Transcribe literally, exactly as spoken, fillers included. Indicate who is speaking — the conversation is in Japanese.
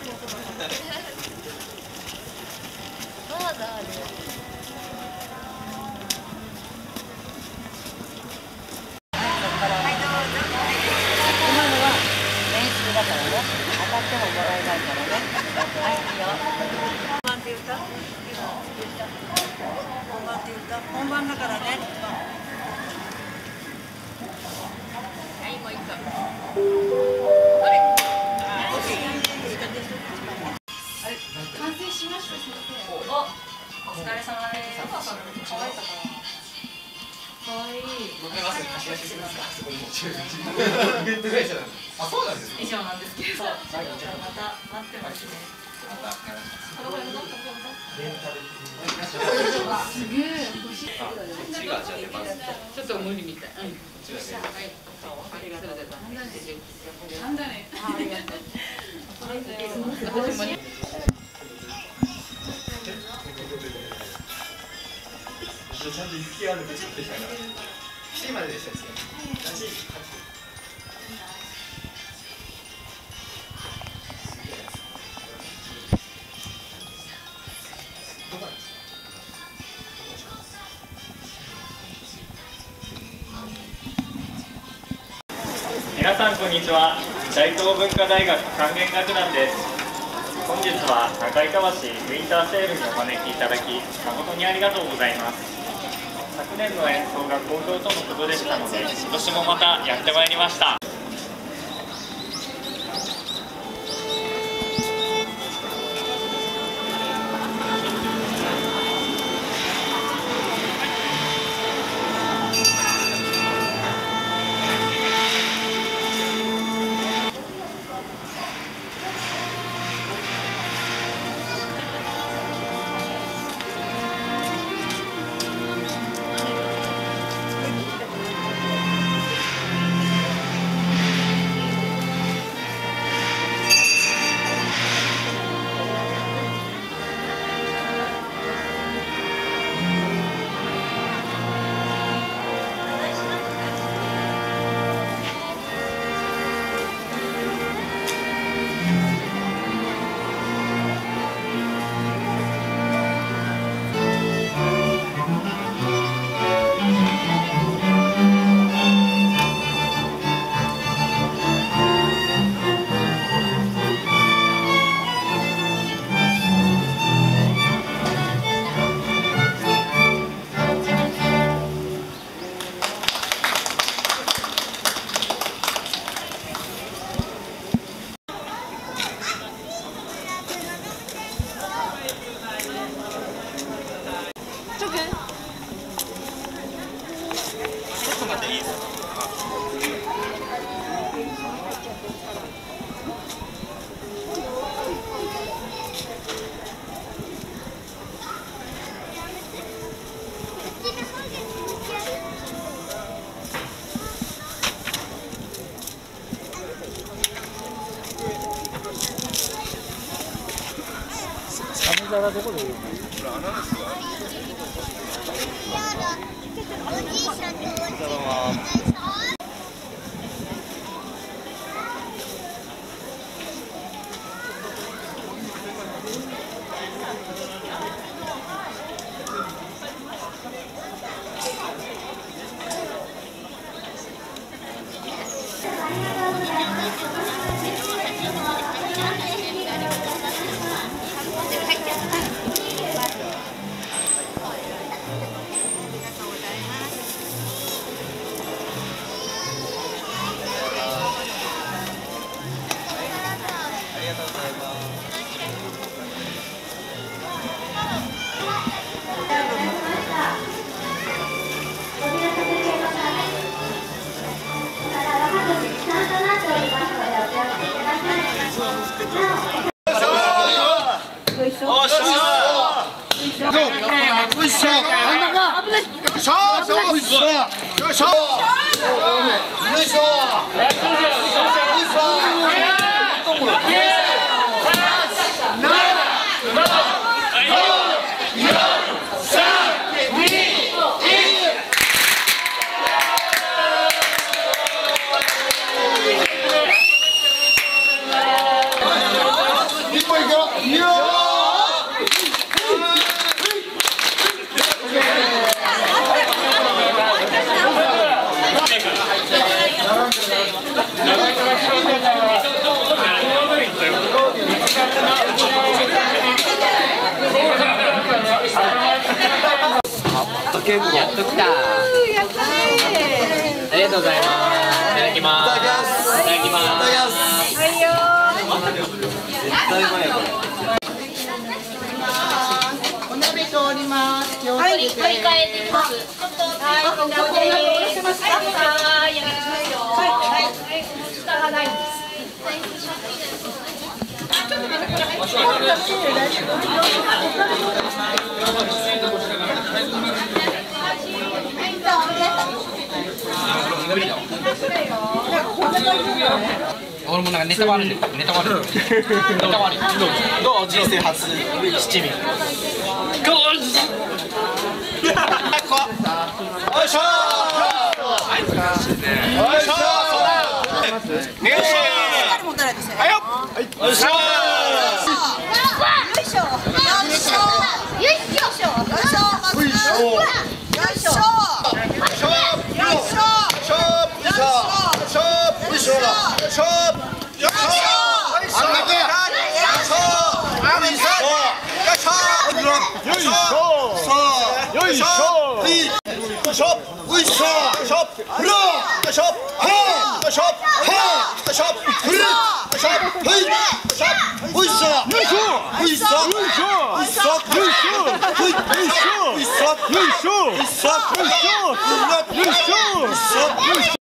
Speaker 1: まだある。だからね、当たってももらえないからね。はい、いいよ。本番って言った？本番って言った？本番だからね。はい、もう一個。あれ？あれ、完成しました、先生。お、お疲れ様です。可愛いかな。可愛い。僕がまず貸し出しするんですか。そこに持ち寄る。イベント会社なんです。あ、そうなんですか。以上なんですけど。また待ってますね。また。すげえ。ちょっと無理みたい。はい。ありがとうございます。なんだね。ありがとう。私も。ちゃんと行きあるでしょ。しちじまででしたっけ？何時？
Speaker 2: 皆さんこんにちは。大東文化大学管弦楽団です。本日は高井川市ウィンターセールにお招きいただき誠にありがとうございます。昨年の演奏が好評とのことでしたので、今年もまたやってまいりました。
Speaker 3: ザラどこでいるの？これ穴ですか？
Speaker 4: みん
Speaker 3: やっときた。ありがとうございます。いただきます。いただきます。
Speaker 4: はいよ
Speaker 3: 絶対うまいよこれ。
Speaker 4: お鍋通ります。気をつけて。
Speaker 1: 取り替えてきます。はい、ここでーす。はい、やりますよ。はい、はい、蓋がないです。ちょっと待ってください。
Speaker 3: 俺もなんかネタ割るんだよ。ネタ割る。ネタ割る。どう？人生初七味。よいしょ。よいしょ。入試。はいよ。よいしょ。よいしょ。